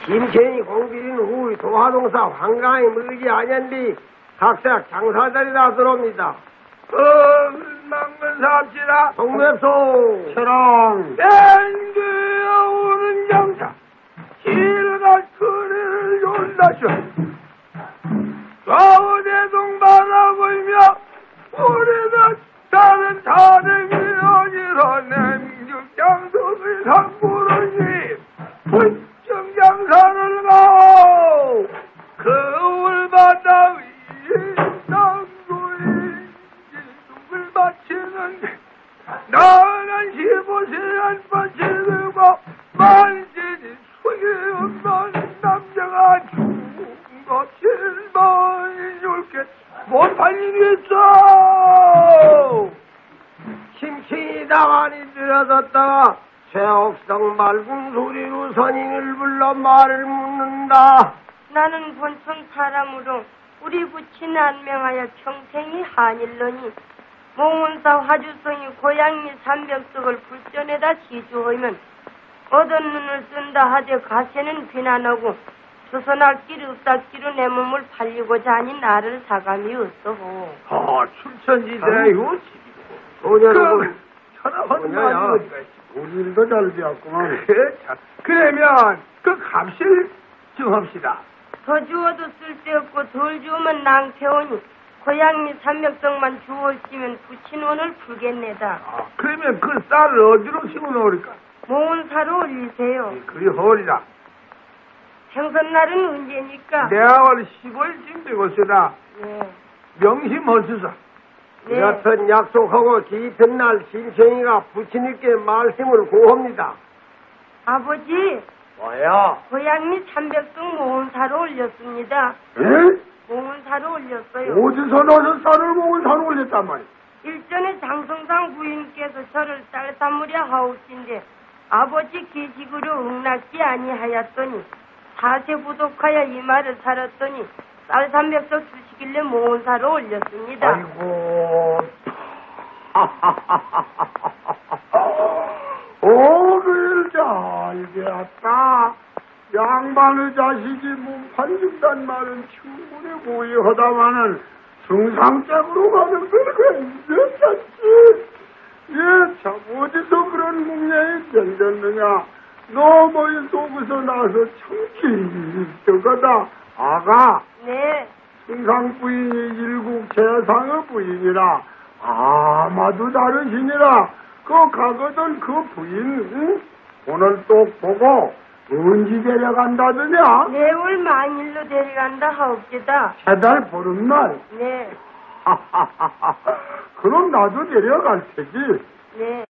김천이 공길인 후 도화동사 황강이 머지 아년리 각색 장사자리다 들어옵니다. 망근 삽시다. 동맵소 철옹 땡겨오는 장사 실가 그리를 욕다쇼 좌우대동 바라보이며 우리는 다른 사람이 아니라 냉죽장소의 상부르니 불정장사를 가오 거울 바다 위에 땅소에 이죽을 바치는 나는 15세 안 바치고 만신이 속에 없는 남자가 죽은 것 실망이 좋게 못 팔리겠어. 심층이 다만이 들어섰다가 최옥성 맑은 소리로 선인을 불러 말을 묻는다. 나는 본村사람으로 우리 부친을 안명하여 평생이 한일러니 몽운사 화주성이 고양이 삼벽석을 불전에다 지주하면 얻은 눈을 쓴다 하되 가세는 비난하고 조선할 길 없다기로 내 몸을 팔리고자 하니 나를 사감이 없어호. 춘천지대요. 소녀는 천하원 많이 우리도 잘 되었구만. 그러면 그 값을 정합시다. 더 주어도 쓸데없고 덜 주우면 낭패오니 고양이 삼벽석만 주었으면 부친원을 풀겠네다. 그러면 그 쌀을 어디로 심어놓을까? 몽운사로 올리세요. 그리 허리다. 생선날은 언제니까? 내월 15일쯤 되고서다. 네. 명심하소서. 네. 여튼 약속하고 깊은 날 심청이가 부친님께 말씀을 구합니다. 아버지, 뭐야? 고양이 삼백석 몽운사로 올렸습니다. 에? 몽운사로 올렸어요. 어디서 나서 쌀을 먹은 산 올렸단 말이야? 일전에 장성상 부인께서 저를 쌀사무려 하옵신데 아버지 계식으로 응낙지 아니하였더니 사세 부독하여 이 말을 살았더니 쌀 300석 주시길래 몽운사로 올렸습니다. 아이고. 오, 잘 되었다. 양반의 자식이 몸 판준단 말은 충분히 고의하다마는 승상짝으로 가는 건 괜찮지. 예, 참 어디서 그런 문명이 생겼느냐. 너 뭐이 속에서 나서 참 기특하다. 아가. 네. 승상 부인이 일국 재상의 부인이라 아마도 다르시니라. 그 가거든 그 부인 응? 오늘 또 보고 언제 데려간다더냐? 내월 만일로 데려간다 하옵시다. 세달 보름날. 네. 그럼 나도 데려갈 테지. 네.